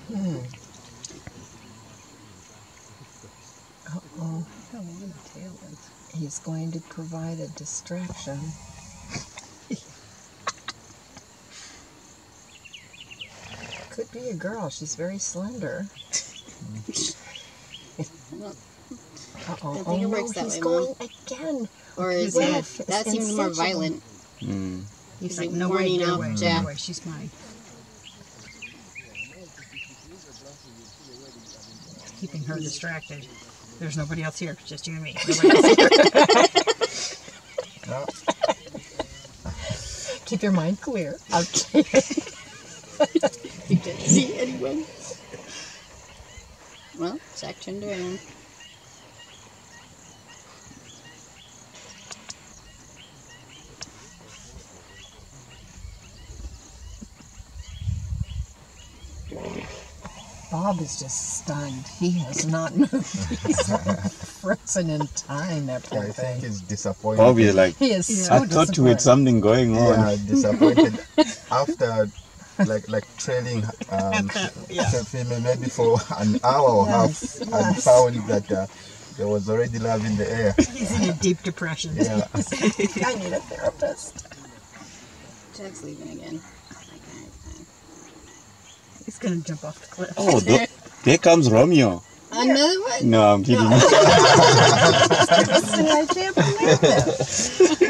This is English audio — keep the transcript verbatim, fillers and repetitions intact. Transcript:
Hmm. Uh-oh. How long the tail is. He's going to provide a distraction. Could be a girl. She's very slender. Uh-oh. I think Oh, it no, works that he's way, going Mom. again. Or is What it? if it's That seems more insensitive? violent. Mm. He's Is like, it no way, warning get out away, Jack? get away, she's mine. Keeping her distracted. There's nobody else here, just you and me. Nobody else here. No. Keep your mind clear. Okay. You didn't see anyone. Well, Jack turned around. Bob is just stunned. He has not moved. He's like frozen in time, that poor I think thing. he's disappointed. Probably like, He is so I thought you had disappointed. something going on. Yeah, disappointed after like like trailing um Yeah. female maybe for an hour or Yes, half and yes. found that uh, there was already love in the air. He's in a deep depression. Yeah. I need a therapist. Jack's leaving again. He's gonna jump off the cliff. Oh, th- there comes Romeo. Another one? No, I'm kidding. Listen, I can't believe this.